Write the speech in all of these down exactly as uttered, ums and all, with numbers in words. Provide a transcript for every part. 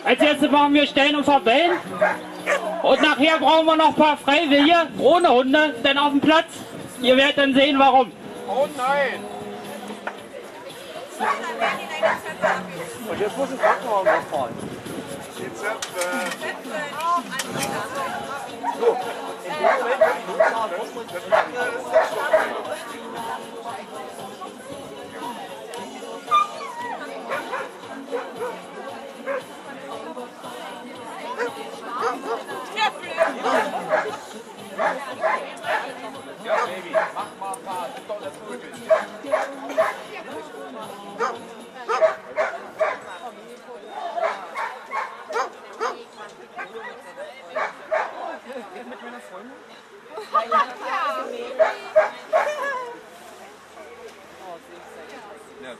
Als erstes machen wir Stellen und Verbellen. Und nachher brauchen wir noch ein paar Freiwillige ohne Hunde, denn auf dem Platz. Ihr werdet dann sehen, warum. Oh nein! Und jetzt muss ein Krankenwagen wegfahren. Jetzt wird, äh... So, in dem ja, Baby, mach mal ein paar, das ist doch nicht möglich. Mit meiner Freundin? Ja.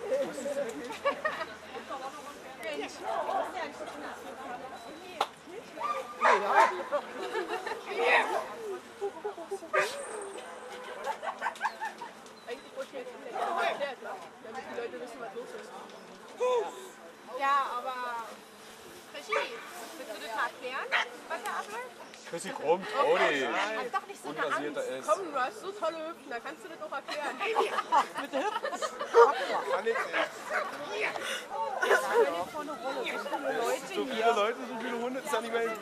Ja, aber Krischi, willst du das mal erklären, was da abläuft? Krischi kommt, Audi. Hab doch nicht so eine Angst. Ist. Komm, du hast so tolle Hüften, da kannst du das auch erklären. Mit der Hüften? Kann ich nicht. So viele Leute, so viele Hunde, ist ja nicht mehr gewöhnt.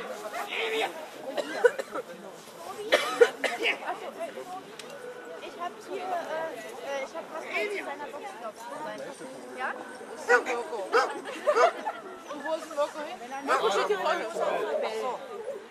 Ich hab hier, äh, ich hab was bei seiner Boxenbox sein. Ja? Das ist der Mirko. Und wo ist Mirko hin? Mirko steht hier vorne. Achso.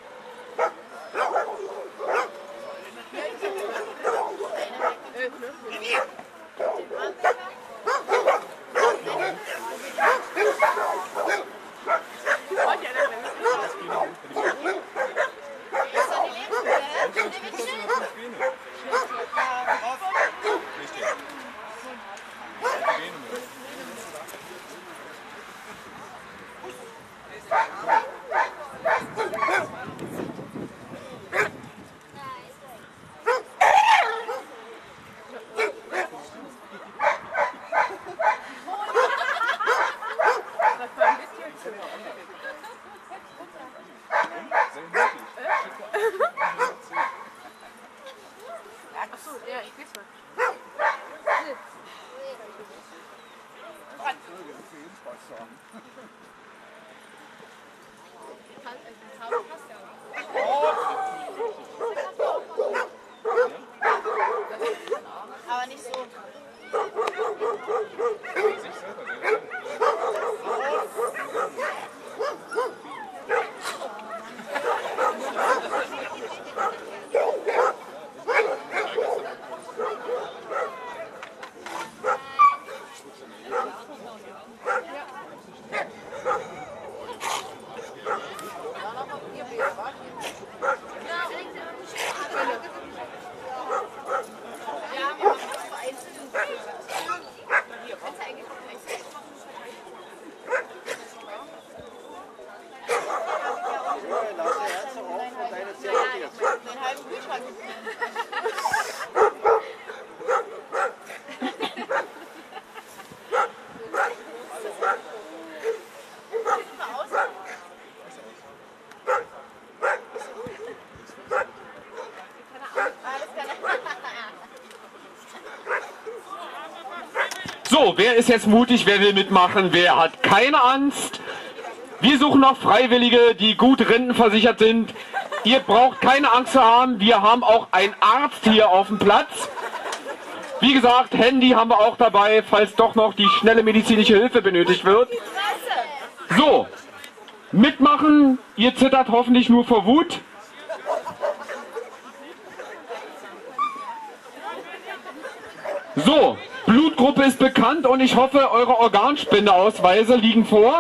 Aber nicht so. So, wer ist jetzt mutig, wer will mitmachen, wer hat keine Angst? Wir suchen noch Freiwillige, die gut rentenversichert sind. Ihr braucht keine Angst zu haben, wir haben auch einen Arzt hier auf dem Platz. Wie gesagt, Handy haben wir auch dabei, falls doch noch die schnelle medizinische Hilfe benötigt wird. So, mitmachen, ihr zittert hoffentlich nur vor Wut. So, Blutgruppe ist bekannt und ich hoffe, eure Organspendeausweise liegen vor.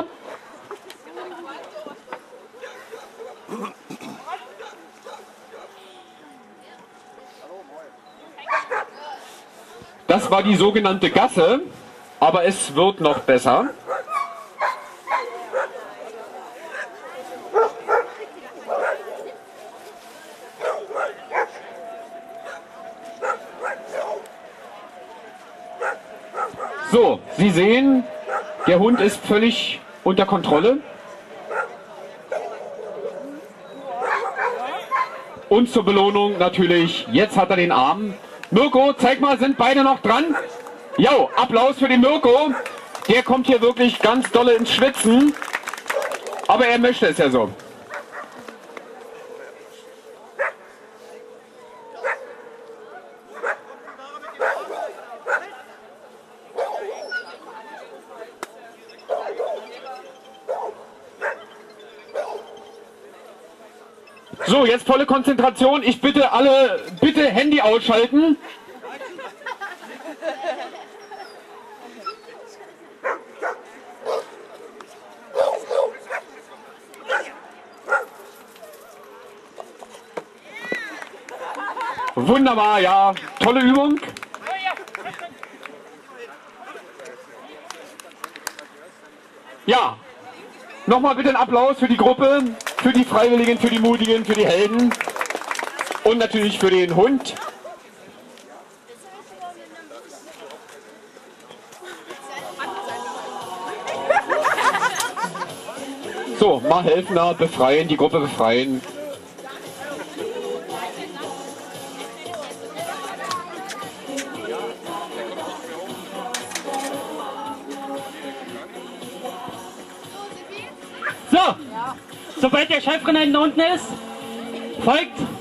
Das war die sogenannte Gasse, aber es wird noch besser. So, Sie sehen, der Hund ist völlig unter Kontrolle. Und zur Belohnung natürlich, jetzt hat er den Arm. Mirko, zeig mal, sind beide noch dran? Jo, Applaus für den Mirko. Der kommt hier wirklich ganz dolle ins Schwitzen. Aber er möchte es ja so. So, jetzt volle Konzentration. Ich bitte alle, bitte Handy ausschalten. Wunderbar, ja. Tolle Übung. Ja. Nochmal bitte einen Applaus für die Gruppe, für die Freiwilligen, für die Mutigen, für die Helden und natürlich für den Hund. So, mal helfen, da, befreien, die Gruppe befreien. So, sobald der Chefrenner unten ist, folgt